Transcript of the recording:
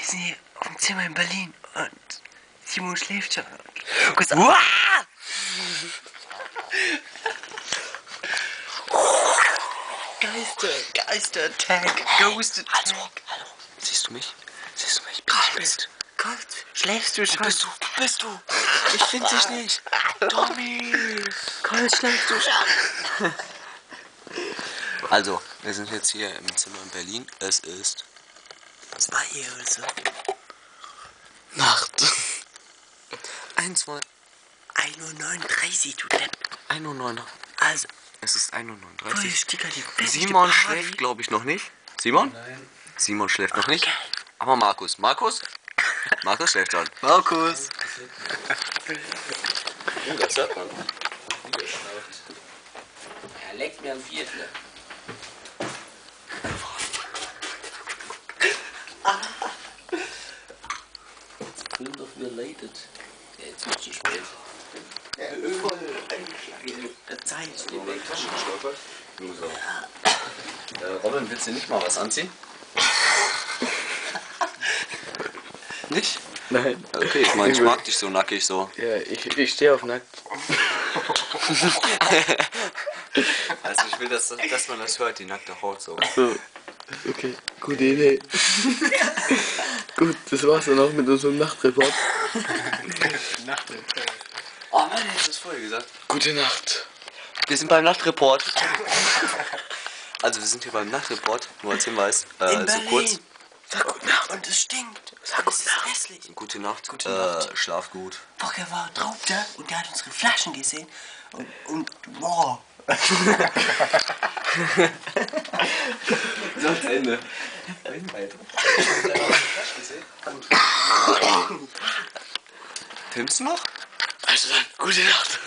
Wir sind hier auf dem Zimmer in Berlin und Simon schläft schon. Geister-Attack, Ghost-Attack. Hallo. Siehst du mich? Colt, schläfst du schon? Wo bist du? Ich finde dich nicht. Tommy. Colt, schläfst du schon? Also, wir sind jetzt hier im Zimmer in Berlin. Es ist 2 Uhr oder so. Nacht. 1 Uhr 1:39 Uhr, du Depp. 1:09 Uhr. Also, Es ist 1:39 Uhr. Sticker, die feste Simon Party. schläft, glaube ich, noch nicht. Simon? Nein. Simon schläft noch nicht. Aber Markus. Markus schläft schon. Markus. Oh, das hört man. Er leckt mir ein Viertel. Kind of related. Ja, jetzt wird zu spät. Der Zeit steht weg. Robin, willst du nicht mal was anziehen? Nicht? Nein. Okay, ich meine, ich mag dich so nackig so. Ja, ich stehe auf nackt. Also ich will, dass man das hört, die nackte Haut so. So. Okay, gute Idee. Gut, das war's dann auch mit unserem Nachtreport. Oh Mann, hättest du das vorher gesagt. Gute Nacht. Wir sind beim Nachtreport. Also wir sind hier beim Nachtreport, nur als Hinweis. In So Berlin. kurz. Sag gute Nacht. Und es stinkt. Sag Das gute ist Nacht. hässlich. Gute Nacht. Gute Nacht. Schlaf gut. Boah, er war drauf da und der hat unsere Flaschen gesehen. Und boah. Das ist Ende. Filmst du noch? Also dann, gute Nacht.